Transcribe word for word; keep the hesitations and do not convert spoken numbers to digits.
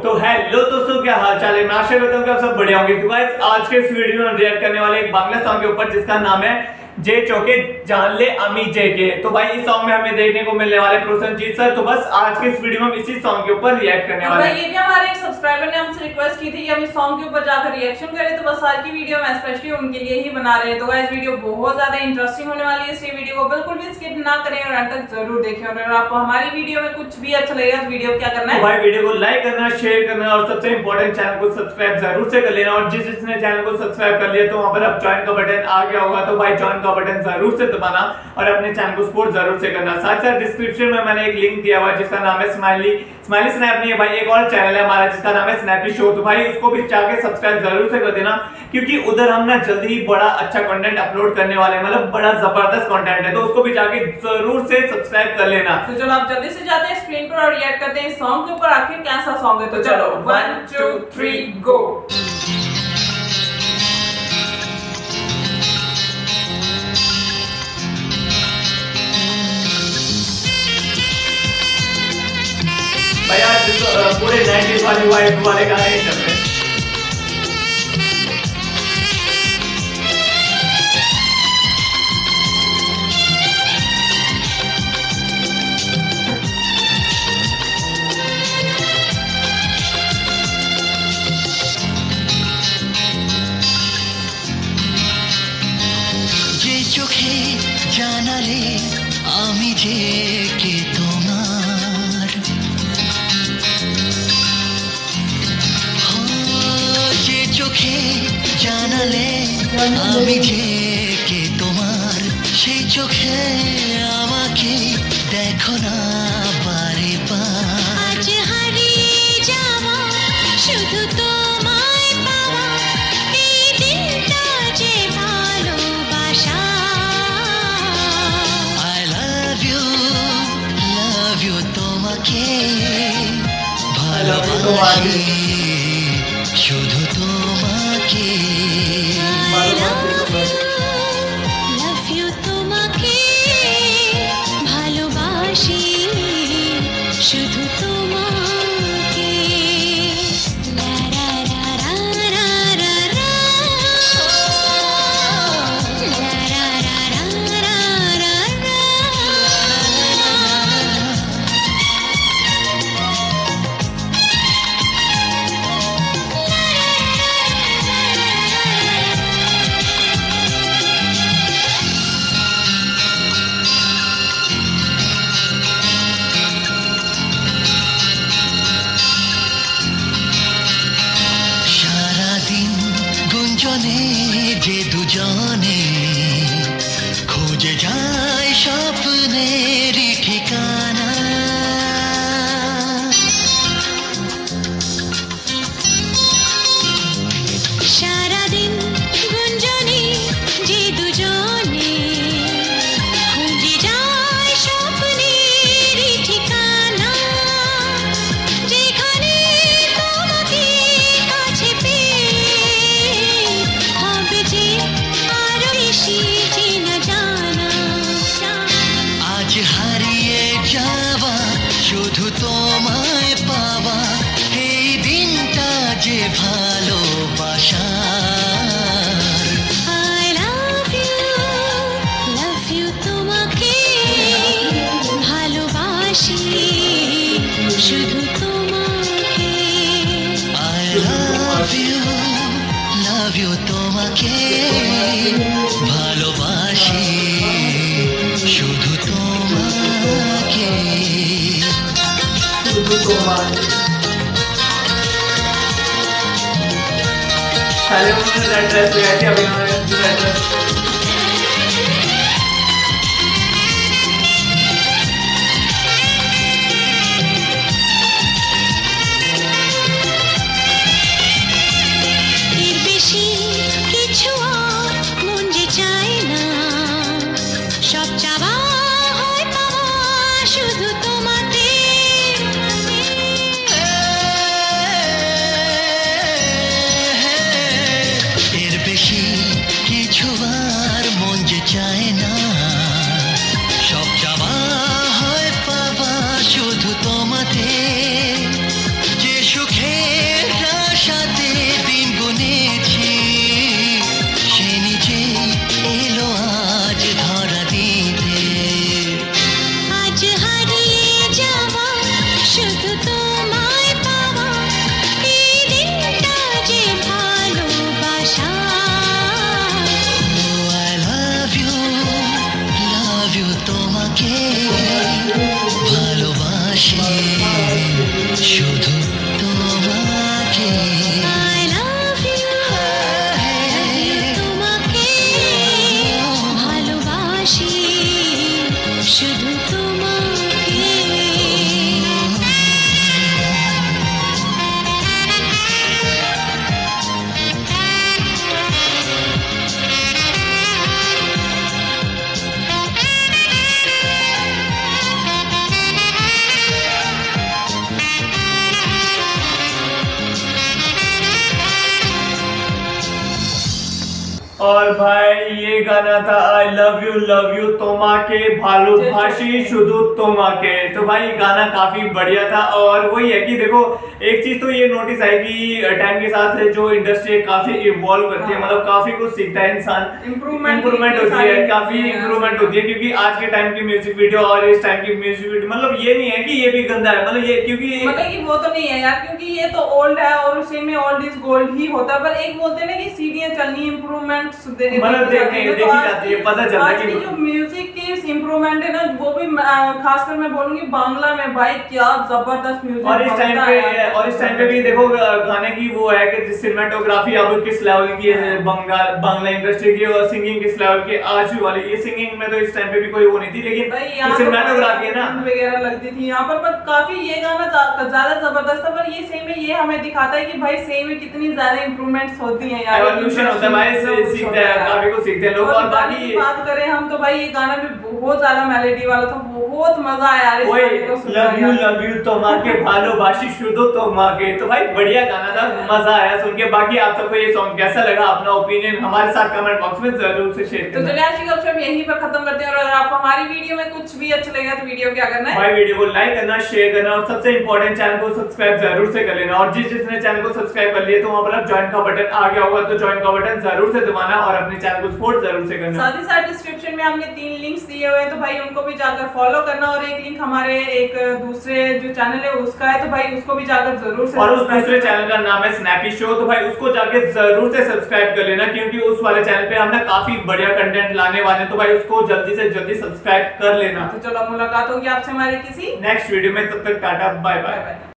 तो हेलो दोस्तों, क्या हाल चाल है। मैं आशा करता हूँ कि आप सब बढ़िया होंगे। तो गाइस आज के इस वीडियो में हम रिएक्ट करने वाले एक बांग्ला सॉन्ग के ऊपर जिसका नाम है जे चौके जान ले अमी जे के। तो भाई इस सॉन्ग में हमें देखने को मिलने वाले प्रोसेनजीत सर। तो बस आज के इस वीडियो में हम इसी सॉन्ग के ऊपर रिएक्ट करने वाले हैं। ये भी हमारे एक सब्सक्राइबर ने हमसे रिक्वेस्ट की थी कि हम इस सॉन्ग के ऊपर जाकर रिएक्शन करें, तो बस आज की वीडियो में स्पेशली उनके लिए ही बना रहे हैं। तो गाइस वीडियो बहुत ज्यादा इंटरेस्टिंग होने वाली है, इसलिए वीडियो को बिल्कुल भी स्किप ना करें और अंत तक जरूर देखें। और अगर आपको हमारी वीडियो में कुछ भी अच्छा लगेगा तो वीडियो क्या करना है, तो भाई वीडियो को लाइक करना, शेयर करना और सबसे इंपॉर्टेंट चैनल को सब्सक्राइब जरूर से कर लेना। और जिस जिसने चैनल को सब्सक्राइब कर लिया तो वहां पर अब ज्वाइन का बटन आ गया होगा, तो भाई ज्वाइन का बटन जरूर से दबाना और अपने चैनल को सपोर्ट जरूर से करना। साथ साथ डिस्क्रिप्शन में मैंने एक लिंक दिया हुआ है जिसका नाम है स्माइली स्माइली स्नैप नहीं है भाई, एक और चैनल है हमारा जिसका नाम है स्नैपी शो। तो भाई उसको भी जाके सब्सक्राइब जरूर से कर देना, क्योंकि उधर हम ना जल्दी ही बड़ा अच्छा कंटेंट अपलोड करने वाले हैं, मतलब बड़ा जबरदस्त कंटेंट है। तो उसको भी जाके जरूर से सब्सक्राइब कर लेना। तो चलो आप जल्दी से जाते हैं स्क्रीन पर और रिएक्ट करते हैं इस सॉन्ग के ऊपर। आखिर कैसा सॉन्ग है, तो चलो वन टू थ्री गो। भाई आज पूरे नाइंटीज़ वाली वाइब वाले गाने चल रहे हैं। যে চোখে জানালে আমি যে কে তোমার, যে চোখে জানালে আমি যে কে তোমার, সেই চোখে আমাকে দেখো না বারে বার। আজ হারিয়ে যাওয়া শুধু তোমায় পাওয়া, এই দিনটা যে ভালোবাসা। I love you, love you তোমাকে ভালোবাসি, শুধু তোমাকে। I love you তোমাকে ভালোবাসি, শুধু তোমাকে। লা রা রা রা রা রা রা, লা রা রা রা রা রা রা। সারাদিন গুঞ্জনে যে দুজনে খুঁজে যায় স্বপ্নের ঠিকানা, সারাদিন গুঞ্জনে যে দুজনে খুঁজে যায় স্বপ্নের ঠিকানা, যেখানে তোমাকে কাছে পেয়ে হবে যে আরো বেশি চেনা জানা। আজ হারিয়ে যাওয়া শুধু তোমায় পাওয়া, এই দিনটা যে ভালোবাসার। I love you, love you তোমাকে ভালোবাসি, শুধু তোমাকে। I love you, love you তোমাকে ভালোবাসি, শুধু তোমাকে। पहले उन्होंने रेड ड्रेस लगाई थी, अभी उन्होंने रेड ड्रेस এর বেশি কিছু আর মন যে চায় না, সব চাওয়া হয় পাওয়া শুধু তোমাতে। এর বেশি কিছু আর और भाई ये गाना था I love you love you तोमा के भालू भाषी शुद्ध तोमा के। तो भाई गाना काफी बढ़िया था। और वही है कि देखो एक चीज तो ये नोटिस है कि टाइम के साथ जो इंडस्ट्री काफी इवॉल्व करती है, मतलब काफी कुछ सीखता है इंसान, इम्प्रूवमेंट होती है, काफी इम्प्रूवमेंट होती है। क्योंकि आज के टाइम की म्यूजिक वीडियो और इस टाइम की म्यूजिक वीडियो मतलब ये नहीं है कि ये भी गंदा है, मतलब ये क्योंकि मतलब कि वो तो नहीं है यार, क्योंकि ये तो ओल्ड है और उसी में ओल्ड इज गोल्ड ही होता है। पर एक बोलते हैं ना कि सीढ़ियां चलनी इम्प्रूवमेंट मतलब देखने देखी जाती है, पता चलता है कि जो म्यूजिक की इम्प्रूवमेंट है ना, वो भी खासकर मैं बोलूंगी बांग्ला में भाई क्या जबरदस्त म्यूजिक। और इस टाइम पे और इस टाइम पे भी देखो गाने की वो है कि सिनेमेटोग्राफी अब किस लेवल की है बंगाल बांग्ला इंडस्ट्री की, और सिंगिंग किस लेवल की आज वाली। ये सिंगिंग में तो इस टाइम पे भी कोई वो नहीं थी, लेकिन सिनेमेटोग्राफी है ना वगैरह लगती थी यहाँ पर। पर काफी ये गाना ज्यादा जबरदस्त था। पर ये सही में ये हमें दिखाता है कि भाई सही में कितनी ज्यादा इम्प्रूवमेंट्स होती हैं यार, एवोल्यूशन होता है भाई, सीखते हैं काफी कुछ सीखते हैं लोग। और बाकी बात करें हम तो भाई ये गाना भी बहुत ज्यादा मेलोडी वाला था, बहुत मजा आया यार इस गाने को सुनकर। लव यू लव यू तोमा के भालोबाशी शुद्ध तोमा के। तो भाई बढ़िया गाना था, मजा आया सुन के। बाकी आप सबको ये सॉन्ग कैसा लगा, अपना ओपिनियन हमारे साथ कमेंट बॉक्स में जरूर से शेयर करना। तो चलिए आज की गपशप यहीं पर खत्म करते हैं। और अगर आपको हमारी वीडियो में कुछ भी अच्छा लगेगा तो वीडियो क्या करना है भाई, वीडियो को लाइक करना, शेयर करना और सबसे इंपॉर्टेंट चैनल को सब्सक्राइब जरूर से कर लेना। और जिस जिसने चैनल को सब्सक्राइब कर लिया तो वहां पर ज्वाइन का बटन आ गया होगा, तो ज्वाइन का बटन जरूर से दबाना और अपने चैनल को सपोर्ट जरूर से करना। साथ ही साथ डिस्क्रिप्शन में हमने तीन लिंक्स दिए हुए हैं, तो भाई उनको भी जाकर फॉलो करना। और एक लिंक हमारे एक दूसरे जो चैनल है उसका है, तो भाई उसको भी जाकर जरूर से। और उस दूसरे चैनल का नाम है स्नैपी शो, तो भाई उसको जाके जरूर से सब्सक्राइब कर लेना, क्योंकि उस वाले चैनल पे हमने काफी बढ़िया कंटेंट लाने वाले, तो भाई उसको जल्दी से जल्दी सब्सक्राइब कर लेना। तो चलो मुलाकात होगी आपसे हमारे किसी नेक्स्ट वीडियो में, तब तक टाटा बाय बाय।